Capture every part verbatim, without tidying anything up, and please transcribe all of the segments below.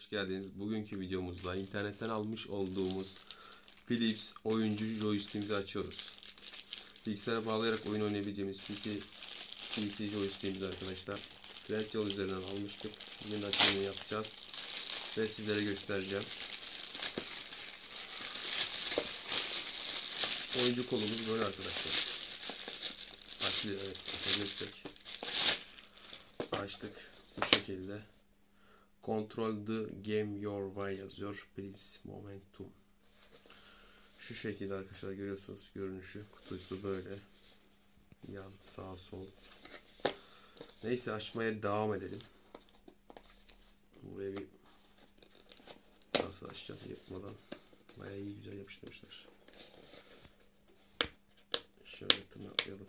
hoş geldiniz. Bugünkü videomuzda internetten almış olduğumuz Philips oyuncu joystick'imizi açıyoruz. Bilgisayara bağlayarak oyun oynayabileceğimiz P C, P C joystick'imizi arkadaşlar Trendyol üzerinden almıştık. Bugün açılımını yapacağız ve sizlere göstereceğim. Oyuncu kolumuz böyle arkadaşlar. Açılıyor, evet, açabilirsek. Açtık bu şekilde. Control the game your way yazıyor. Please momentum. Şu şekilde arkadaşlar, görüyorsunuz görünüşü. Kutusu böyle. Yan, sağ, sol. Neyse, açmaya devam edelim. Buraya bir nasıl açacağız yapmadan. Bayağı iyi, güzel yapıştırmışlar. Şöyle tırnaklayalım.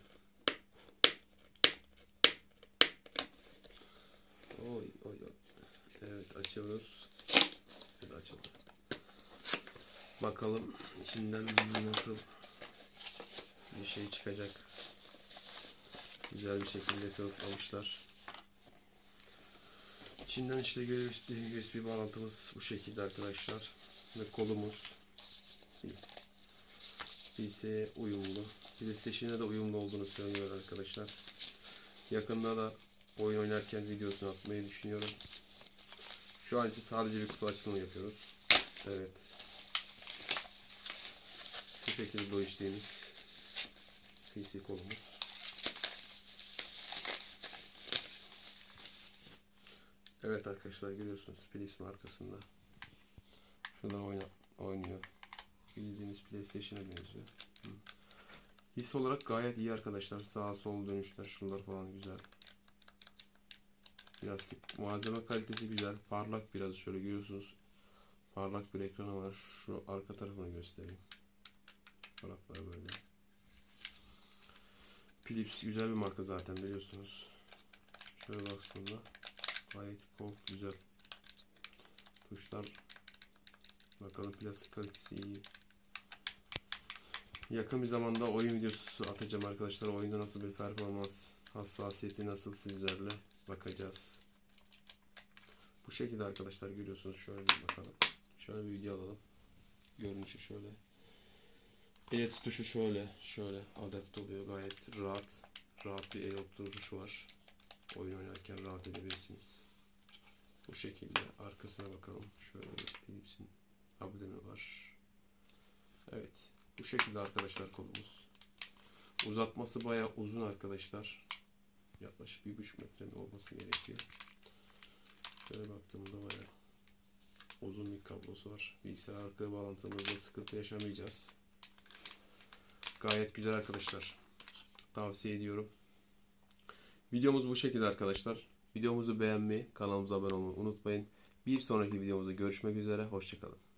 Oy oy oy. Evet, açıyoruz. Evet, açıldı. Bakalım içinden nasıl bir şey çıkacak. Güzel bir şekilde kılıflamışlar. İçinden işte U S B bağlantımız bu şekilde arkadaşlar. Ve kolumuz P C'ye uyumlu. PlayStation'a da uyumlu olduğunu söylüyor arkadaşlar. Yakında da oyun oynarken videosunu atmayı düşünüyorum. Şu an için sadece bir kutu açılımı yapıyoruz. Evet. Bu şekilde bu içtiğimiz P C kolumuz. Evet arkadaşlar, görüyorsunuz Philips markasında. Şuradan oyna, oynuyor. Bildiğiniz PlayStation'a benziyor. Hı. His olarak gayet iyi arkadaşlar. Sağa sol dönüşler, şunlar falan güzel. Biraz malzeme kalitesi güzel. Parlak, biraz şöyle görüyorsunuz. Parlak bir ekranı var. Şu arka tarafını göstereyim. Tarafları böyle. Philips güzel bir marka zaten, biliyorsunuz. Şöyle baktığımda gayet komp güzel. Tuşlar, bakalım plastik kalitesi iyi. Yakın bir zamanda oyun videosu atacağım arkadaşlar. Oyunda nasıl bir performans, hassasiyeti nasıl, sizlerle bakacağız. Bu şekilde arkadaşlar, görüyorsunuz. Şöyle bir bakalım. Şöyle bir video alalım. Görünüşü şöyle. El tutuşu şöyle. Şöyle adapte oluyor. Gayet rahat. Rahat bir el oturuşu var. Oyun oynarken rahat edebilirsiniz. Bu şekilde arkasına bakalım. Şöyle Philips'in ablemi var. Evet. Bu şekilde arkadaşlar kolumuz. Uzatması bayağı uzun arkadaşlar. Yaklaşık bir buçuk metre olması gerekiyor. Şöyle baktığımda bayağı uzun bir kablosu var. Bilgisayar arka bağlantımızda sıkıntı yaşamayacağız. Gayet güzel arkadaşlar. Tavsiye ediyorum. Videomuz bu şekilde arkadaşlar. Videomuzu beğenmeyi, kanalımıza abone olmayı unutmayın. Bir sonraki videomuzda görüşmek üzere. Hoşçakalın.